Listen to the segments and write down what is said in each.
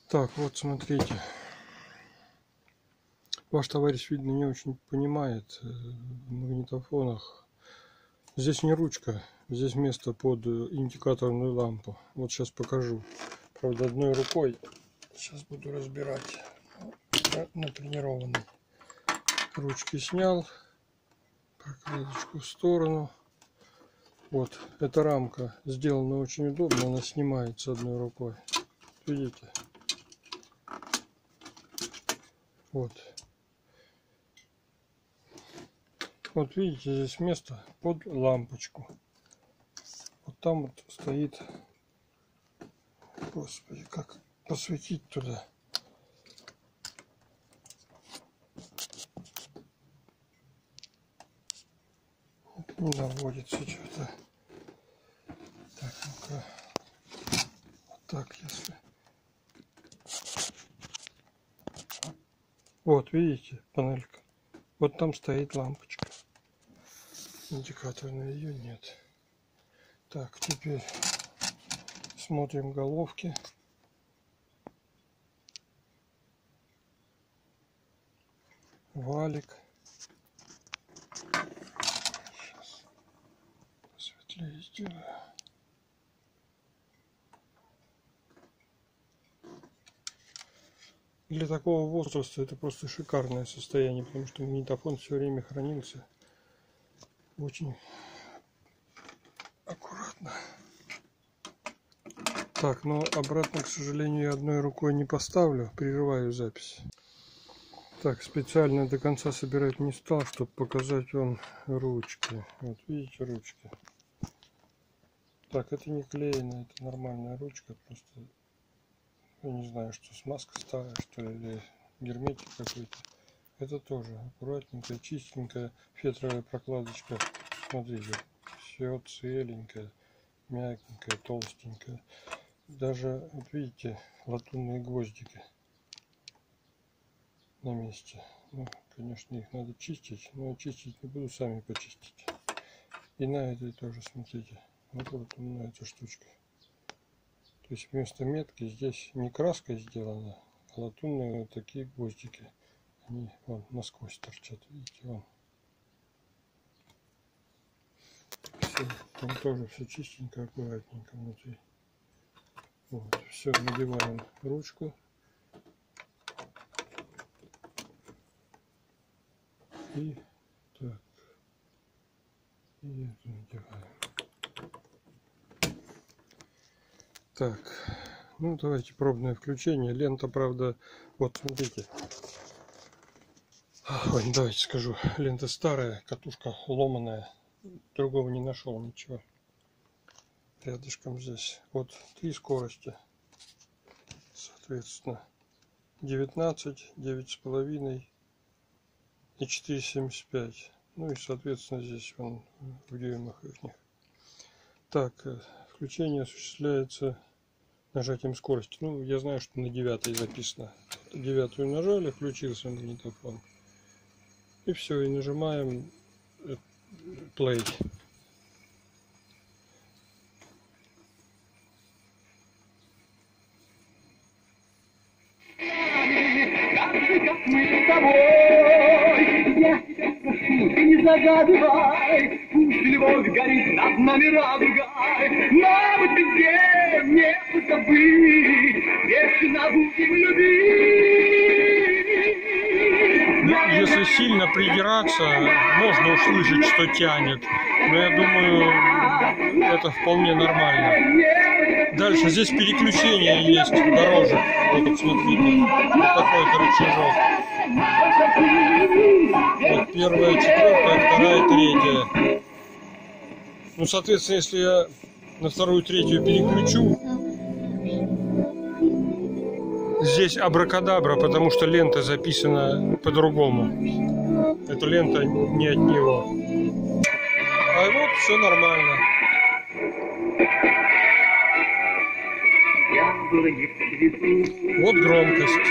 Так, вот смотрите. Ваш товарищ, видно, не очень понимает в магнитофонах. Здесь не ручка, здесь место под индикаторную лампу. Вот сейчас покажу. Правда, одной рукой. Сейчас буду разбирать. Натренированный. Ручки снял. Прокладочку в сторону. Вот, эта рамка сделана очень удобно. Она снимается одной рукой. Видите? Вот. Вот видите, здесь место под лампочку. Вот там вот стоит. Господи, как посветить туда? Не наводится что-то. Так, ну-ка. Вот так, если. Вот, видите, панелька. Вот там стоит лампочка. Индикаторная, ее нет. Так, теперь смотрим головки. Валик. Сейчас посветлее сделаю. Для такого возраста это просто шикарное состояние, потому что магнитофон все время хранился очень аккуратно. Так, но обратно, к сожалению, я одной рукой не поставлю, прерываю запись. Так, специально до конца собирать не стал, чтобы показать вам ручки. Вот видите ручки. Так, это не клеено, это нормальная ручка, просто я не знаю, что смазка старая, что ли, или герметик какой-то. Это тоже аккуратненькая, чистенькая фетровая прокладочка. Смотрите, все целенькое, мягенькое, толстенькое. Даже, вот видите, латунные гвоздики на месте. Ну, конечно, их надо чистить, но чистить не буду, сами почистить. И на этой тоже, смотрите, вот латунная эта штучка. То есть вместо метки здесь не краской сделана, а латунные вот такие гвоздики. Они вон насквозь торчат, видите, вон. Все, там тоже все чистенько, аккуратненько внутри. Вот, все, надеваем ручку. И так. И это надеваем. Так, ну давайте пробное включение. Лента, правда, вот смотрите. Ой, давайте скажу, лента старая, катушка ломаная. Другого не нашел ничего. Рядышком здесь. Вот 3 скорости. Соответственно, 19, 9,5 и 4,75. Ну и соответственно здесь он в дюймах их. Так, включение осуществляется нажатием скорости. Ну, я знаю, что на 9 записано. 9 нажали, включился магнитофон. И все, и нажимаем play. Как мы с тобой, я тебя прошу, ты не загадывай, пусть любовь горит над нами радугой, но быть везде некуда быть, вечно будем любить. Если сильно придираться, можно услышать, что тянет, но я думаю, это вполне нормально. Дальше здесь переключение есть дорожек. Вот смотрите, вот такой-то рычажок. Вот первая, четвертая, вторая, третья. Ну, соответственно, если я на вторую, третью переключу, здесь абракадабра, потому что лента записана по-другому. Эта лента не от него. А вот все нормально. Вот громкость.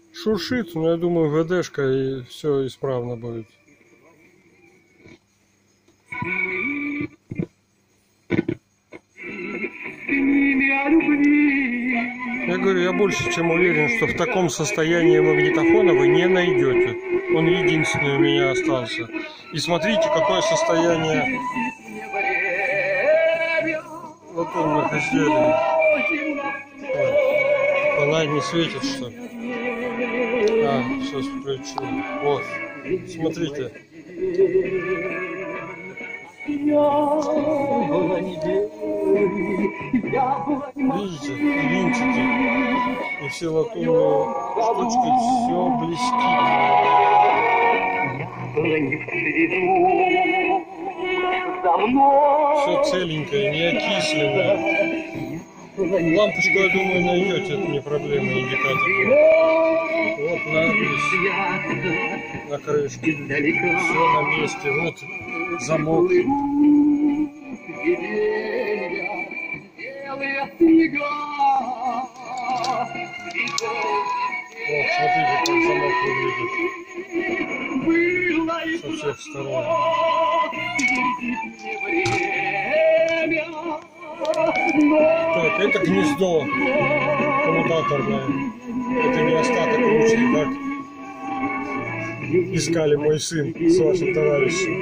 Шуршит, но я думаю, ВДшка и все исправно будет. говорю, я больше чем уверен, что в таком состоянии магнитофона вы не найдете. Он единственный у меня остался. И смотрите, какое состояние латунных изделий. Ой, она не светит, что ли? А, сейчас включу. Вот, смотрите. Видите, винтики и все латунные штучки, все блестит. Все целенькое, не окисленное. Лампочку, я думаю, найдете, это не проблема, индикатор. Вот надпись на крышке. Все на месте. Вот замок. Вот, смотрите, как замок выглядит со всех сторон. Так, это гнездо коммутаторное. Это не остаток ручки, как искали мой сын с вашим товарищем.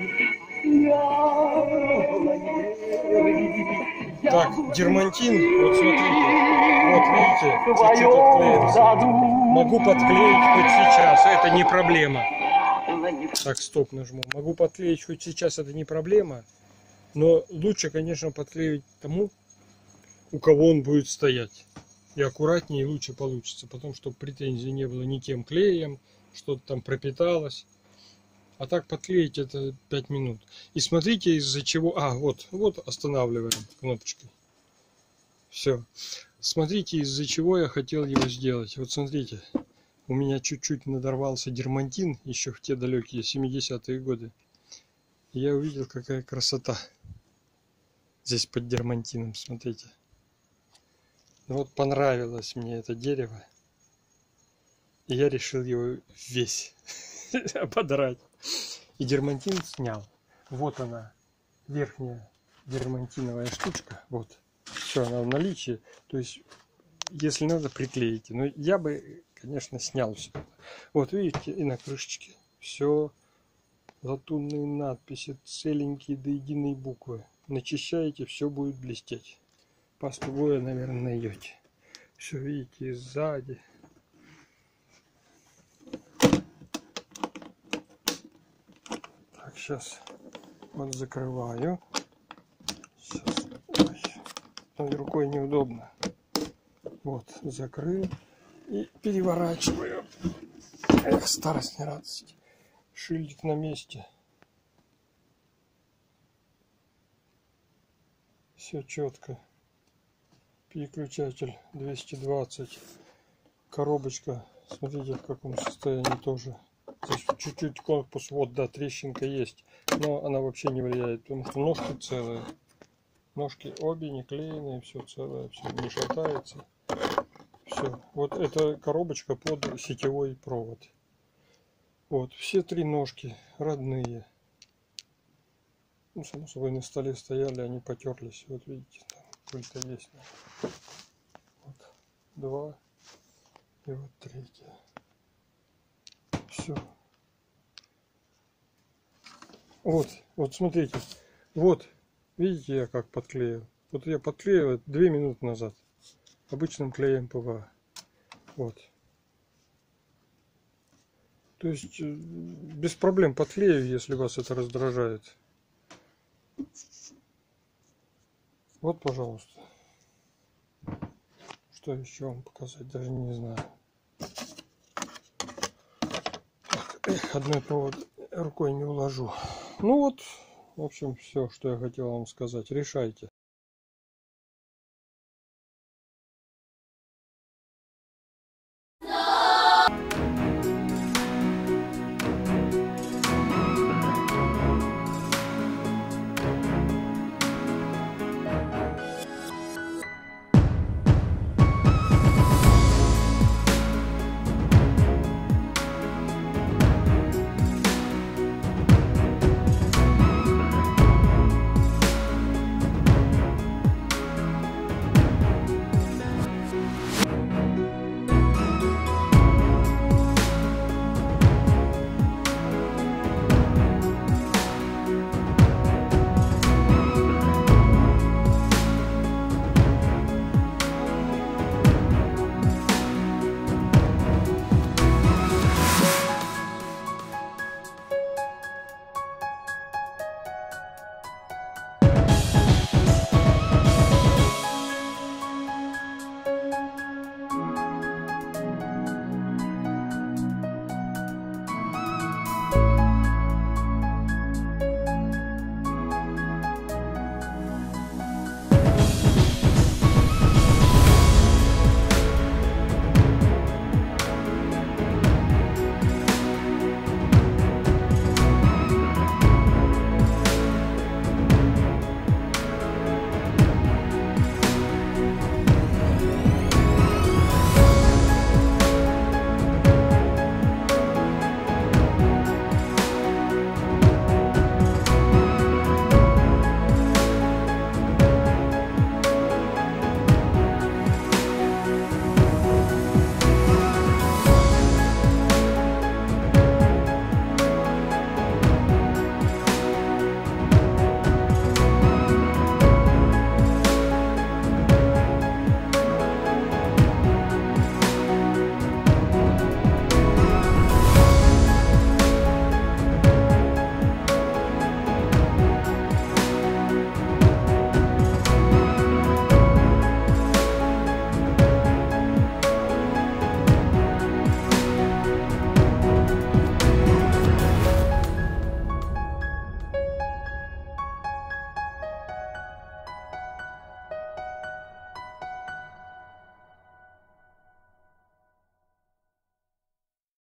Так, дермантин, вот смотрите, вот видите, чуть-чуть отклеился. Могу подклеить хоть сейчас, это не проблема. Так, стоп нажму. Могу подклеить хоть сейчас, это не проблема. Но лучше, конечно, подклеить тому, у кого он будет стоять. И аккуратнее, и лучше получится. Потом, чтобы претензий не было ни тем клеем, что-то там пропиталось. А так подклеить это 5 минут. И смотрите, из-за чего... А, вот останавливаем кнопочкой. Все. Смотрите, из-за чего я хотел его сделать. Вот смотрите. У меня чуть-чуть надорвался дермантин еще в те далекие 70-е годы. И я увидел, какая красота здесь под дермантином. Смотрите. Ну вот понравилось мне это дерево. И я решил его весь ободрать. И дермантин снял. Вот она, верхняя дермантиновая штучка. Вот. Все, она в наличии. То есть, если надо, приклеите. Но я бы, конечно, снял все. Вот видите, и на крышечке. Все. Латунные надписи, целенькие до единой буквы. Начищаете, все будет блестеть. Пасту Гоя, наверное, найдете. Все видите, и сзади. Так, сейчас вот закрываю. Сейчас. Ой, рукой неудобно. Вот, закрыл и переворачиваю. Эх, старость не радость. Шильдик на месте. Все четко. Переключатель 220. Коробочка. Смотрите, в каком состоянии тоже. Здесь чуть-чуть корпус. Вот, да, трещинка есть. Но она вообще не влияет, потому что ножки целые. Ножки обе не клееные. Все целое, все не шатается. Все. Вот эта коробочка под сетевой провод. Вот, все три ножки родные. Ну, само собой, на столе стояли, они потерлись. Вот видите, там какой-то есть. Вот, два. И вот третья. Все. Вот смотрите. Вот, видите, я как подклеил. Вот я подклеил 2 минуты назад. Обычным клеем ПВА. Вот. То есть без проблем подклею, если вас это раздражает. Вот, пожалуйста. Что еще вам показать, даже не знаю. Так, одной провод рукой не уложу. Ну вот, в общем, все, что я хотел вам сказать. Решайте.